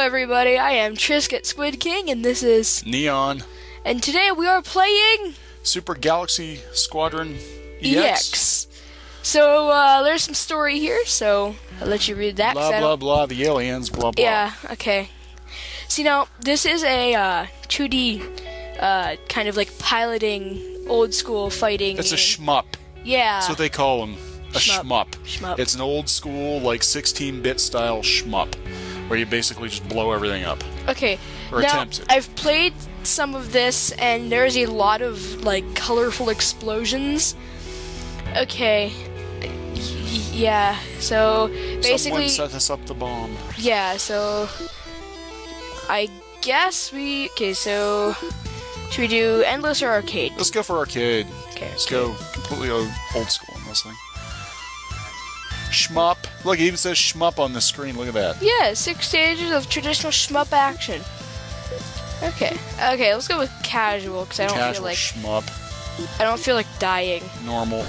everybody, I am Trisket Squid King, and this is Neon. And today we are playing Super Galaxy Squadron EX. So, there's some story here, so I'll let you read that. Blah, blah, blah, the aliens, blah, blah. Yeah, okay. See, now, this is a 2D, kind of like piloting, old school fighting. It's a shmup. Yeah. That's what they call them. A shmup. Shmup. It's an old school, like, 16-bit style shmup, where you basically just blow everything up. Okay. Or now, attempt it. I've played some of this, and there's a lot of, like, colorful explosions. Okay. Yeah, so basically... Someone set us up the bomb. Yeah, so... I guess we... Okay, so... Should we do Endless or Arcade? Let's go for arcade. Okay. Let's go completely old school in this thing. Shmup. Look, it even says shmup on the screen. Look at that. Yeah, 6 stages of traditional shmup action. Okay. Okay, let's go with casual, because I don't feel like... shmup. I don't feel like dying. Normal.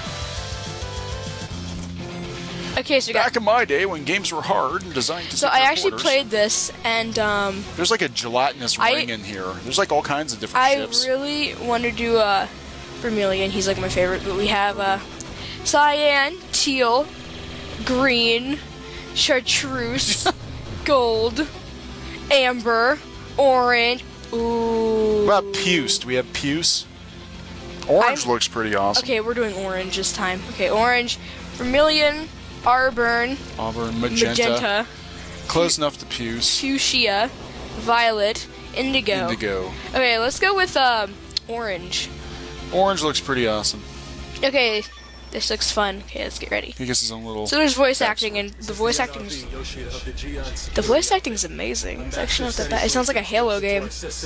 Okay, so we got... Back in my day, when games were hard and designed to So I actually played this, and there's like a gelatinous ring in here. There's like all kinds of different ships. I really want to do Vermilion. He's like my favorite, but we have cyan, teal, green, chartreuse, gold, amber, orange. Ooh. What about puce? Do we have puce? Orange looks pretty awesome. Okay, we're doing orange this time. Okay, orange, vermilion, auburn, magenta, close enough to puce, fuchsia, violet, indigo. Okay, let's go with orange. Orange looks pretty awesome. Okay, this looks fun. Okay, let's get ready. He gets his own little... So there's voice acting, and the voice acting is amazing. It's actually not that bad. It sounds like a Halo game.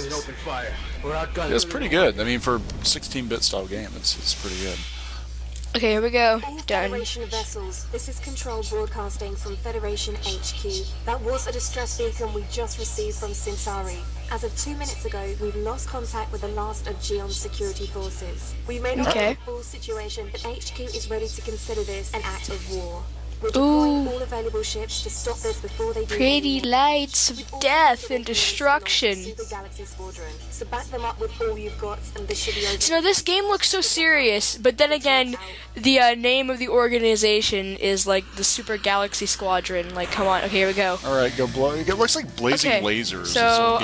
It's pretty good. I mean, for 16-bit style game, it's pretty good. Okay, here we go. Done. Federation vessels. This is Control broadcasting from Federation HQ. That was a distress beacon we just received from Centauri. As of 2 minutes ago, we've lost contact with the last of Geon's security forces. We may not know the full situation, but HQ is ready to consider this an act of war. We're deploying all available ships to stop this before they do. Pretty lights of death and destruction. Super Galaxy Squadron. So back them up with all you've got, and this should be over. So now this game looks so serious, but then again, the name of the organization is like the Super Galaxy Squadron. Like, come on. Okay, here we go. All right, go blow. It looks like blazing lasers. So,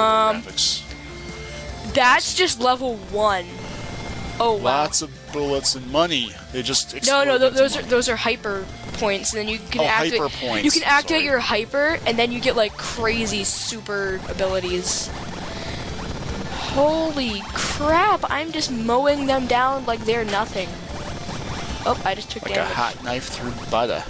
that's just level 1. Oh wow. Lots of bullets and money. They just explode. No, those are hyper points, and then you can activate. Hyper points. You can activate your hyper, and then you get like crazy super abilities. Holy crap! I'm just mowing them down like they're nothing. Oh, I just took like damage. a hot knife through butter.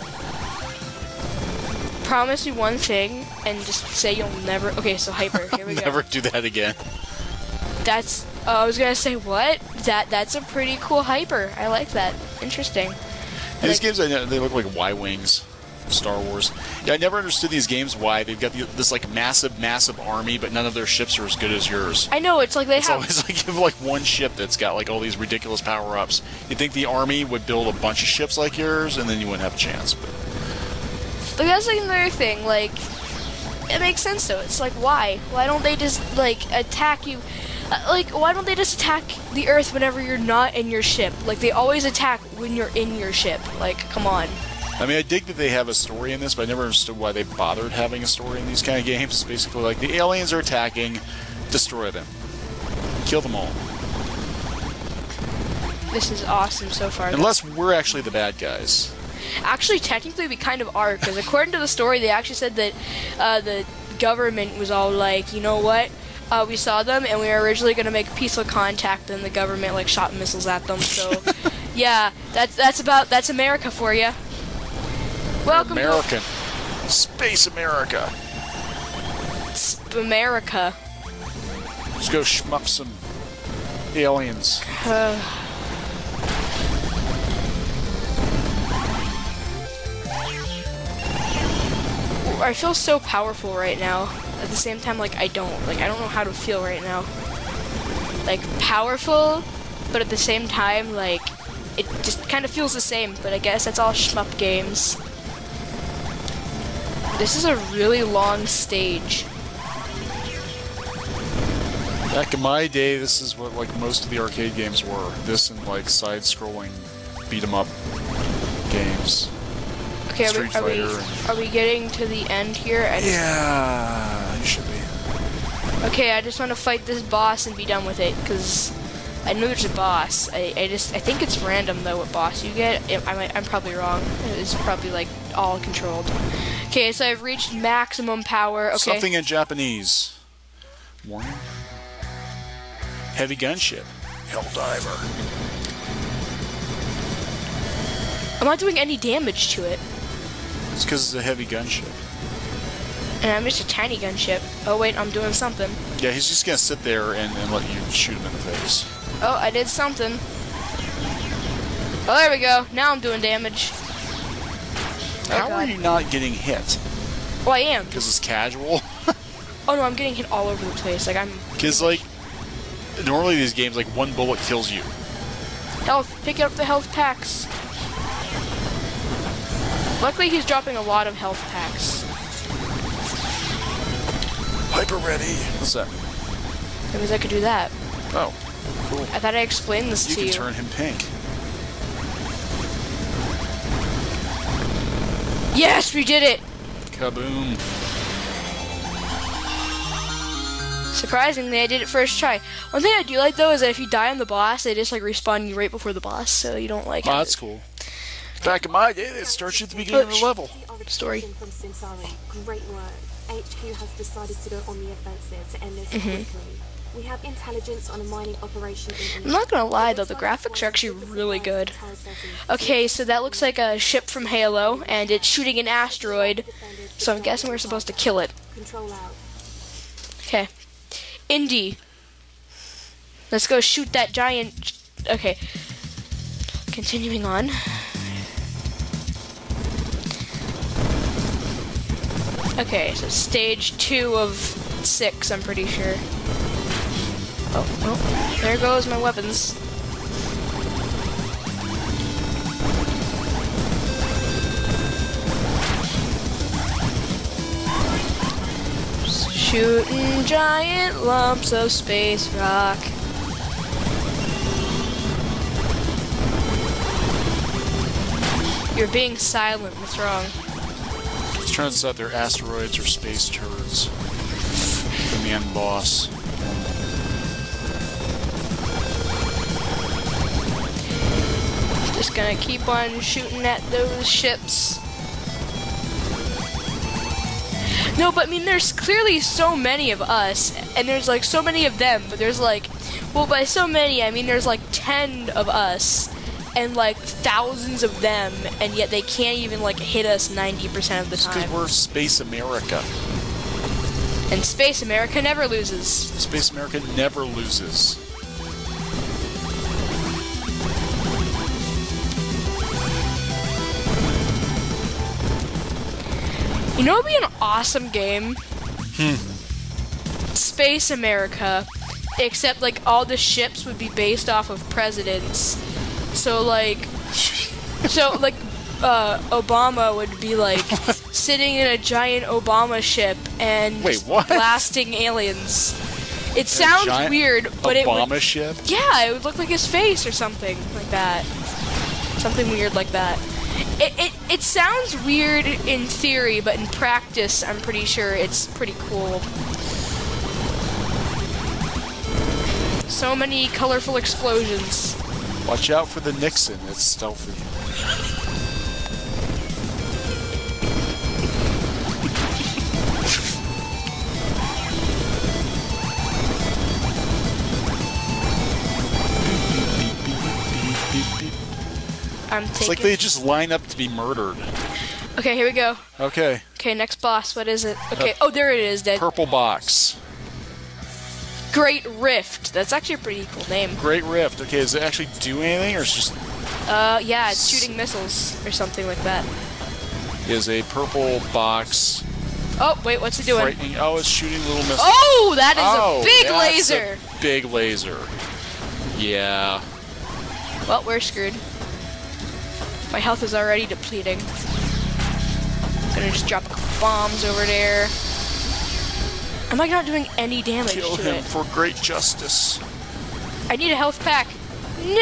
Promise me one thing, and just say you'll never. Okay, so hyper. Here we go. Never do that again. That's. I was gonna say what? That's a pretty cool hyper. I like that. Interesting. These games, they look like Y-wings from Star Wars. Yeah, I never understood these games why they've got this like massive army, but none of their ships are as good as yours. I know, it's like they have. It's always like you have like one ship that's got like all these ridiculous power-ups. You'd think the army would build a bunch of ships like yours, and then you wouldn't have a chance. But that's like another thing. Like, it makes sense though. It's like why? Why don't they just like attack you? Like, why don't they just attack the Earth whenever you're not in your ship? Like, they always attack when you're in your ship. Like, come on. I mean, I dig that they have a story in this, but I never understood why they bothered having a story in these kind of games. It's basically like, the aliens are attacking, destroy them. Kill them all. This is awesome so far. Unless we're actually the bad guys. Actually, technically, we kind of are, because according to the story, they actually said that the government was all like, you know what? We saw them, and we were originally going to make peaceful contact, and the government like shot missiles at them. So, yeah, that's America for you. Welcome, American, Space America. America. Let's go shmup some aliens. I feel so powerful right now. At the same time, like, I don't know how to feel right now. Like, powerful, but at the same time, like, it just kind of feels the same, but I guess that's all shmup games. This is a really long stage. Back in my day, this is what like most of the arcade games were. This and like side-scrolling beat-em-up games. Okay, Street Fighter. Are we getting to the end here? Yeah, you should be. Okay, I just want to fight this boss and be done with it, because I know there's a boss. I think it's random though what boss you get. I'm probably wrong. It's probably like all controlled. Okay, so I've reached maximum power. Okay. Something in Japanese. Warning. Heavy gunship. Helldiver. I'm not doing any damage to it. It's because it's a heavy gunship. And I'm just a tiny gunship. Oh wait, I'm doing something. Yeah, he's just gonna sit there and let you shoot him in the face. Oh, I did something. Oh, there we go. Now I'm doing damage. How are you not getting hit? Well, I am. Because it's casual? Oh no, I'm getting hit all over the place. Like, I'm... Because, like, normally these games, like, one bullet kills you. Health. Pick up the health packs. Luckily, he's dropping a lot of health packs. Hyper ready. What's that? That means I could do that. Oh, cool. I thought I explained this to you. You can turn him pink. Yes, we did it! Kaboom. Surprisingly, I did it first try. One thing I do like, though, is that if you die on the boss, they just, like, respawn you right before the boss, so you don't, like... Oh, that's cool. Back in my day, it starts you at the beginning of the level. Story. From Centauri. Great work. HQ has decided to go on the offensive to end this quickly. We have intelligence on a mining operation in... I'm not gonna lie, though, the graphics are actually really good. Okay, so that looks like a ship from Halo, and it's shooting an asteroid, so I'm guessing we're supposed to kill it. Control out. Okay. Indy. Let's go shoot that giant... Okay. Continuing on. Okay, so stage 2 of 6, I'm pretty sure. Oh, there goes my weapons. Shooting giant lumps of space rock. You're being silent, what's wrong? It turns out they're asteroids or space turds. From the end boss. Just gonna keep on shooting at those ships. No, but I mean, there's clearly so many of us, and there's like so many of them, but there's like, well, by so many, I mean there's like 10 of us, and like thousands of them, and yet they can't even like hit us 90% of the time. Because we're Space America. And Space America never loses. Space America never loses. You know what would be an awesome game? Space America. Except, like, all the ships would be based off of presidents. So, like... Obama would be, like, sitting in a giant Obama ship and Wait, what? blasting aliens. It sounds weird, but it would... Obama ship? Yeah, it would look like his face or something like that. Something weird like that. It sounds weird in theory, but in practice, I'm pretty sure it's pretty cool. So many colorful explosions. Watch out for the Nixon, it's stealthy. It's like they just line up to be murdered. Okay, here we go. Okay. Okay, next boss. What is it? Okay. Oh, there it is. Dead. Purple box. Great Rift. That's actually a pretty cool name. Great Rift. Okay, does it actually do anything, or it's just... Yeah, it's shooting missiles or something like that. Is a purple box... Oh, wait, what's it doing? Frightening. Oh, it's shooting little missiles. Oh, that is a big laser! A big laser. Yeah. Well, we're screwed. My health is already depleting. I'm gonna just drop a bombs over there. I'm like not doing any damage Kill to him it. for great justice. I need a health pack. No!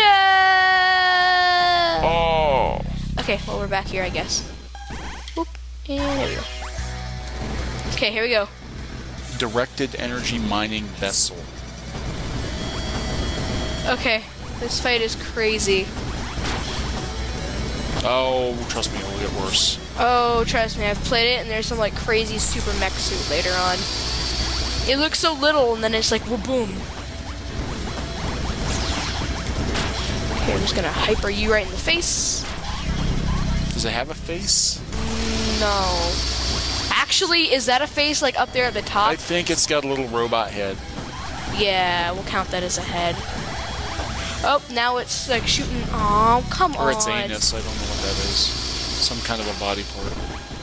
Oh. Okay, well, we're back here, I guess. Oop, and there we go. Okay, here we go. Directed energy mining vessel. Okay, this fight is crazy. Oh, trust me, it'll get worse. Oh, trust me, I've played it, and there's some, like, crazy super mech suit later on. It looks so little, and then it's like, boom. Okay, I'm just gonna hyper you right in the face. Does it have a face? No. Actually, is that a face, like, up there at the top? I think it's got a little robot head. Yeah, we'll count that as a head. Oh, now it's, like, shooting. Oh, come on. Or its anus, I don't know what that is. Some kind of a body part.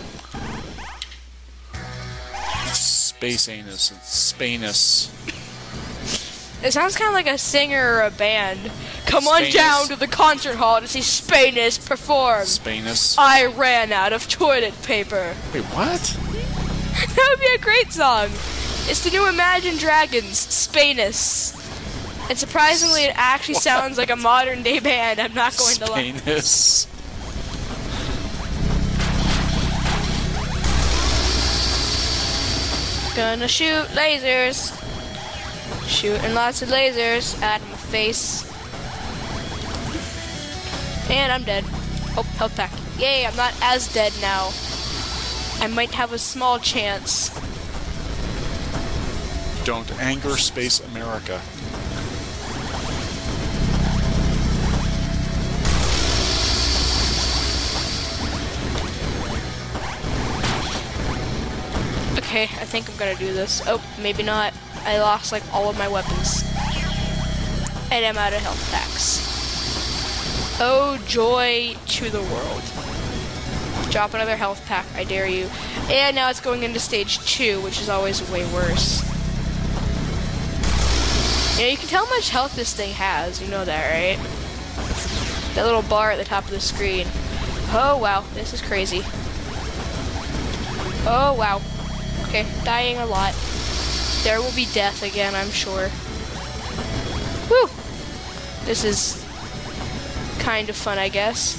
It's space anus. It's Spanus. It sounds kind of like a singer or a band. Come on Spanus. down to the concert hall to see Spanus perform. Spanus. I ran out of toilet paper. Wait, what? That would be a great song. It's the new Imagine Dragons, Spanus. And surprisingly, it actually sounds like a modern day band. I'm not going to lie. Spanus. Gonna shoot lasers. Shooting lots of lasers at my face. And I'm dead. Oh, health pack. Yay, I'm not as dead now. I might have a small chance. Don't anger Space America. Okay, I think I'm gonna do this. Oh, maybe not. I lost like all of my weapons. And I'm out of health packs. Oh, joy to the world. Drop another health pack, I dare you. And now it's going into stage 2, which is always way worse. You know, you can tell how much health this thing has. You know that, right? That little bar at the top of the screen. Oh, wow. This is crazy. Oh, wow. Okay, dying a lot. There will be death again, I'm sure. Whew! This is kind of fun, I guess.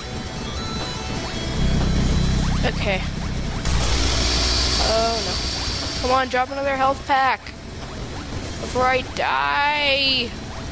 Okay. Oh no. Come on, drop another health pack before I die.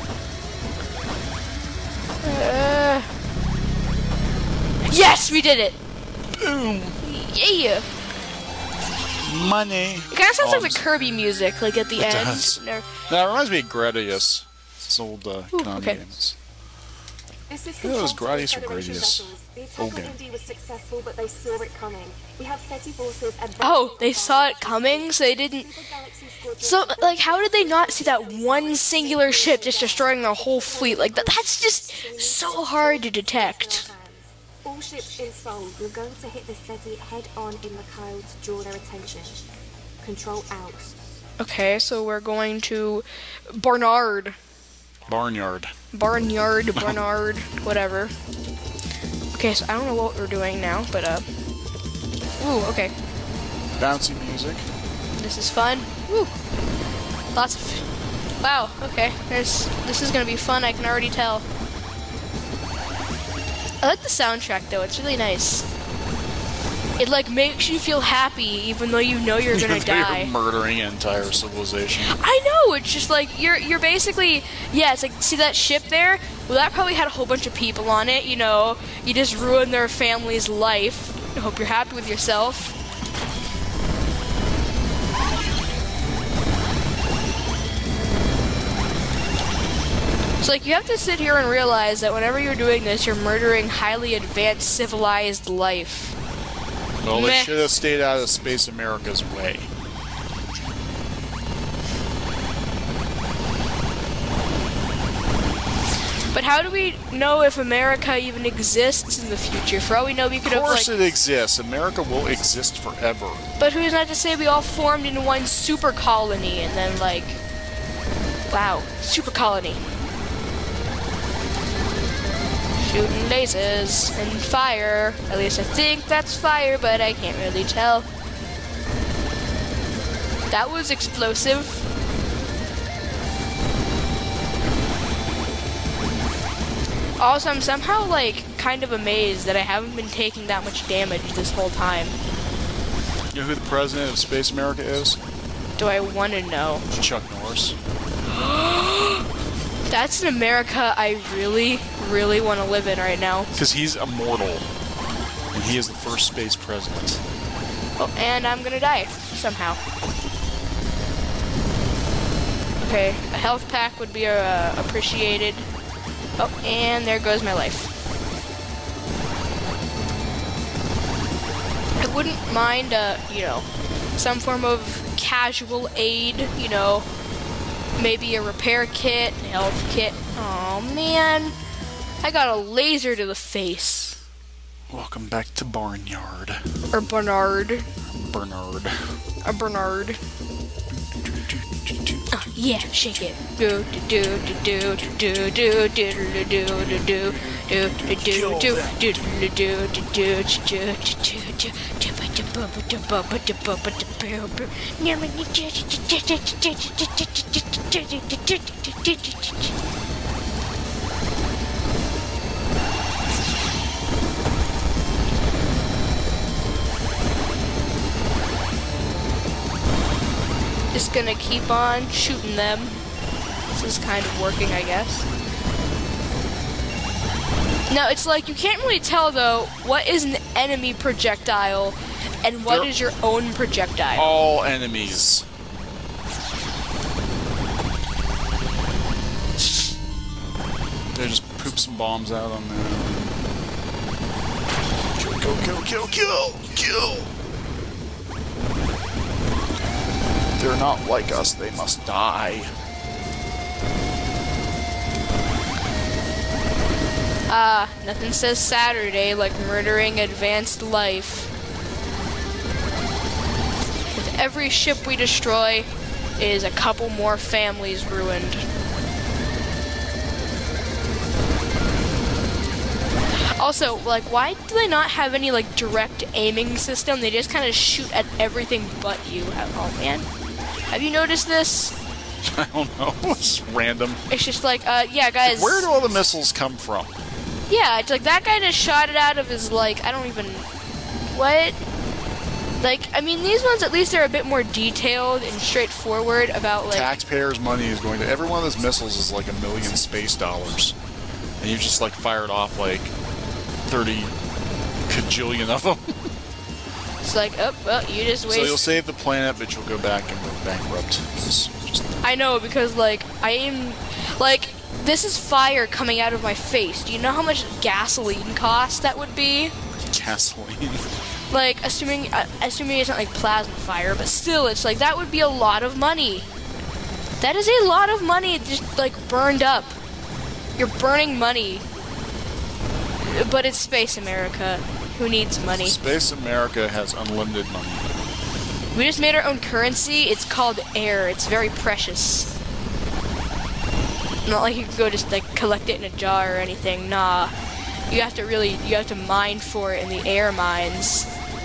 Yes, we did it! Boom! Yeah! Money. It kind of sounds like the Kirby music, like at the end. Does. No. Now, it reminds me of Gradius. It's old Konami okay. games. This is Yeah, it was controlled Gradius or Federation Gradius. vessels. The attack on Okay. Indy was successful, but they saw it coming. We have SETI forces advancing Oh, they on saw it Super coming, so they didn't... Galaxy Squadron So, EX. like, how did they not see that one singular ship just destroying their whole fleet? Like, that's just so hard to detect. All ships in Seoul, you're going to hit the SETI head-on in Macau to draw their attention. Control out. Okay, so we're going to Barnard, Barnyard. Barnard, whatever. Okay, so I don't know what we're doing now, but, ooh, okay. Bouncy music. This is fun. Woo! Lots of... Wow, okay. This is gonna be fun, I can already tell. I like the soundtrack, though. It's really nice. It, like, makes you feel happy, even though you know you're gonna die. You're murdering an entire civilization. I know, it's just like, you're basically... Yeah, it's like, see that ship there? Well, that probably had a whole bunch of people on it, you know. You just ruined their family's life. I hope you're happy with yourself. So, like, you have to sit here and realize that whenever you're doing this, you're murdering highly advanced, civilized life. Well, they Meh. should have stayed out of Space America's way. But how do we know if America even exists in the future? For all we know, we could Of have, course like... it exists. America will exist forever. But who's not to say we all formed into one super colony and then, like... Wow, super colony. Shooting lasers and fire. At least I think that's fire, but I can't really tell. That was explosive. Also, I'm somehow, like, kind of amazed that I haven't been taking that much damage this whole time. You know who the president of Space America is? Do I want to know? Chuck Norris. That's an America I really, really want to live in right now. Because he's immortal. And he is the first space president. Oh, and I'm gonna die. Somehow. Okay, a health pack would be appreciated. Oh, and there goes my life. I wouldn't mind, you know, some form of casual aid, you know, maybe a repair kit, a health kit. Oh man, I got a laser to the face. Welcome back to Barnyard. Or Bernard. Bernard. A Bernard. Yeah, shake it. Do do do do do do do do do do do Just gonna keep on shooting them. This is kind of working, I guess. Now, it's like you can't really tell, though, what is an enemy projectile and what is your own projectile. All enemies. They just poop some bombs out on them. Kill, kill, kill, kill, kill! They're not like us, they must die. Nothing says Saturday like murdering advanced life. With every ship we destroy, is a couple more families ruined. Also, like, why do they not have any, like, direct aiming system? They just kind of shoot at everything but you. Oh, man. Have you noticed this? I don't know. It's random. It's just like, yeah, guys. Where do all the missiles come from? Yeah, it's like that guy just shot it out of his, like, I don't even... What? Like, I mean, these ones at least are a bit more detailed and straightforward about, like... Taxpayers' money is going to... Every one of those missiles is like $1 million space dollars. And you just, like, fired off, like, 30 kajillion of them. It's like, oh, well, you just waste... So you'll save the planet, but you'll go back and go bankrupt. I know, because, like, I am... Like, this is fire coming out of my face. Do you know how much gasoline cost that would be? Gasoline? Like, assuming it's not, like, plasma fire, but still, it's like, that would be a lot of money. That is a lot of money just, like, burned up. You're burning money. But it's Space America. Who needs money? Space America has unlimited money. We just made our own currency. It's called air. It's very precious. Not like you can go just like collect it in a jar or anything. Nah. You have to mine for it in the air mines.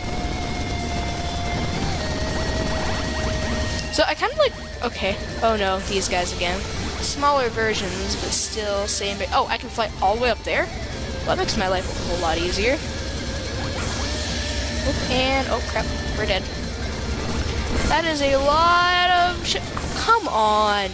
So I kind of like, okay. Oh no, these guys again. Smaller versions, but still same. Oh, I can fly all the way up there? Well, that makes my life a whole lot easier. Oop, and, oh crap, we're dead. That is a lot of shit. Come on.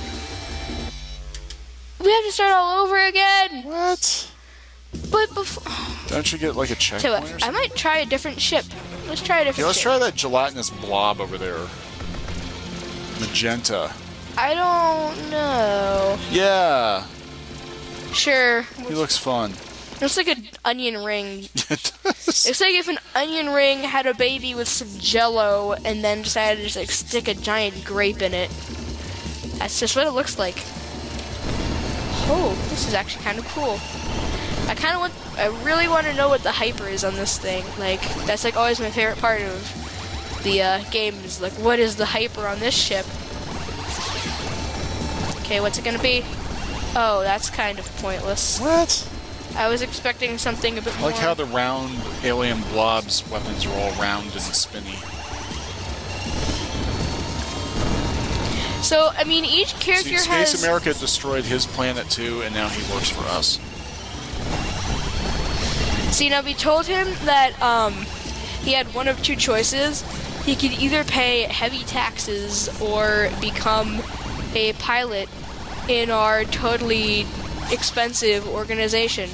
We have to start all over again. What? But before... Don't you get like a checkpoint or something? I might try a different ship. Let's try a different let's ship. try that gelatinous blob over there. Magenta. I don't know. Yeah. Sure. He looks fun. Looks like an onion ring. It does. It's like if an onion ring had a baby with some jello and then decided to just like stick a giant grape in it. That's just what it looks like. Oh, this is actually kind of cool. I really want to know what the hyper is on this thing. Like, that's like always my favorite part of the game is like, what is the hyper on this ship? Okay, what's it gonna be? Oh, that's kind of pointless. What? I was expecting something a bit more. I like how the round alien blob's weapons are all round and spinny. So, I mean, each character See, has... Space America destroyed his planet too, and now he works for us. See, now we told him that he had one of two choices. He could either pay heavy taxes or become a pilot in our totally expensive organization.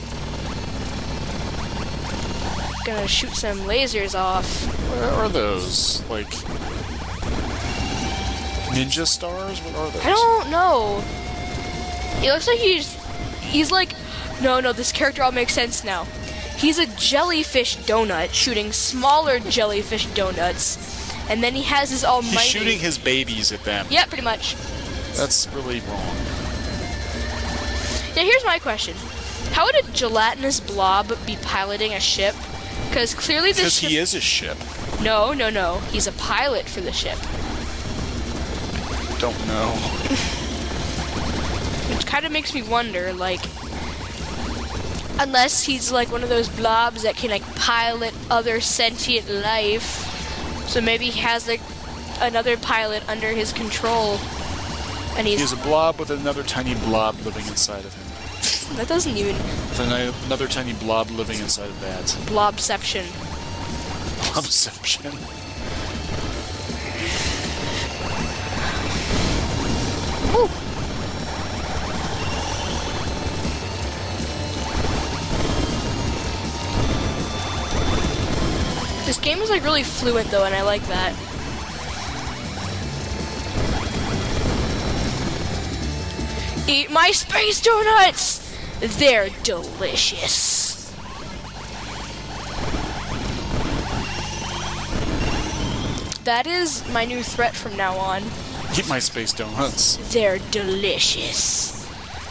Gonna shoot some lasers off. What are those? Like ninja stars? What are those? I don't know. It looks like he's like, no, this character all makes sense now. He's a jellyfish donut shooting smaller jellyfish donuts, and then he has his almighty... He's shooting his babies at them. Yeah, pretty much. That's really wrong. Now here's my question. How would a gelatinous blob be piloting a ship? Because clearly this ship... Because he is a ship. No. He's a pilot for the ship. Don't know. Which kind of makes me wonder, like... Unless he's like one of those blobs that can like pilot other sentient life. So maybe he has like another pilot under his control. And He's a blob with another tiny blob living inside of him. That doesn't even... With another tiny blob living inside of that. Blobception. Blobception. Woo! This game is like really fluent though, and I like that. Eat my space donuts! They're delicious. That is my new threat from now on. Eat my space donuts. They're delicious.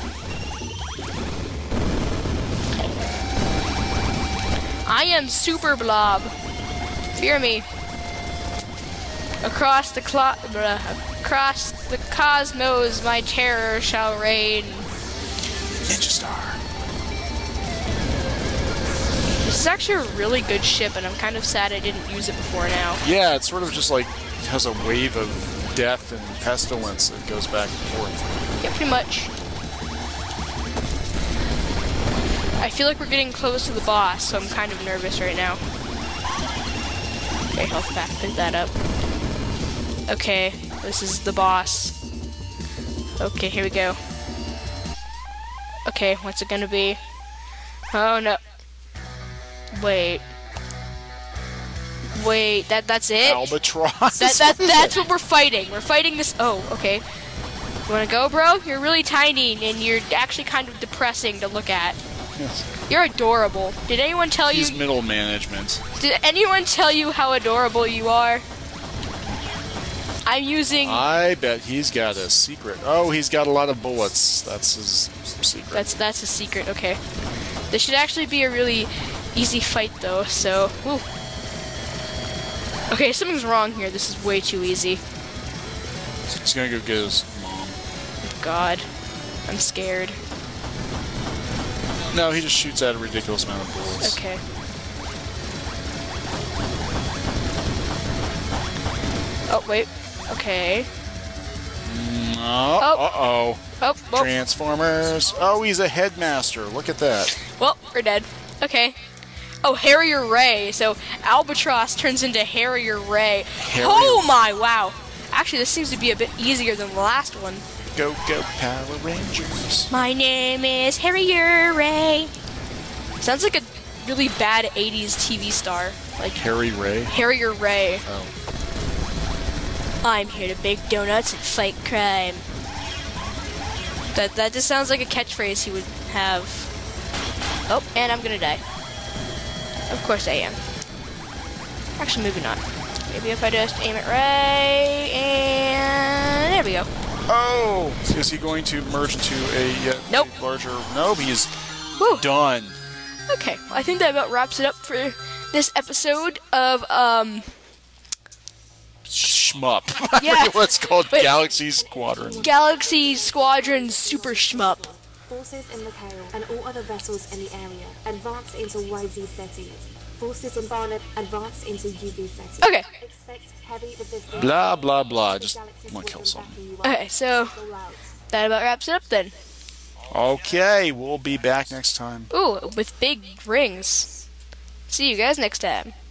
I am Super Blob. Fear me. Across the cosmos, my terror shall reign. Ninja Star. This is actually a really good ship, and I'm kind of sad I didn't use it before now. Yeah, it's sort of just like has a wave of death and pestilence that goes back and forth. Yeah, pretty much. I feel like we're getting close to the boss, so I'm kind of nervous right now. Okay, health back, pick that up. Okay, this is the boss. Okay, here we go. Okay, what's it gonna be? Oh no. Wait, that's it? Albatross. That's what we're fighting. We're fighting this. Oh, okay. You wanna go, bro? You're really tiny, and you're actually kind of depressing to look at. Yes. You're adorable. Did anyone tell you? He's middle management. Did anyone tell you how adorable you are? I'm using... I bet he's got a secret. Oh, he's got a lot of bullets. That's his secret. That's a secret, okay. This should actually be a really easy fight, though, so... Woo. Okay, something's wrong here. This is way too easy. He's gonna go get his mom. God. I'm scared. No, he just shoots out a ridiculous amount of bullets. Okay. Oh, wait. Okay. Uh-oh. Oh. Transformers. Oh, he's a headmaster. Look at that. Well, we're dead. Okay. Oh, Harrier Ray. So Albatross turns into Harrier Ray. Oh my, wow. Actually, this seems to be a bit easier than the last one. Go, go, Power Rangers. My name is Harrier Ray. Sounds like a really bad 80s TV star. Like Harry Ray? Harrier Ray. Oh. I'm here to bake donuts and fight crime. That just sounds like a catchphrase he would have. Oh, and I'm gonna die. Of course I am. Actually, maybe not. Maybe if I just aim it right, and there we go. Oh! Is he going to merge into a yet larger... Nope, he's done. Okay, well, I think that about wraps it up for this episode of, Shmup. Yeah. I forget what it's called. But Galaxy Squadron. Galaxy Squadron Super Shmup. Forces in Macau and all other vessels in the area advance into YZ Ceti. Forces in Barnet advance into UV Ceti. Okay. Expect Heavy with this Blah, blah, blah. Just want to kill something. Okay, so that about wraps it up then. Okay, we'll be back next time. Ooh, with big rings. See you guys next time.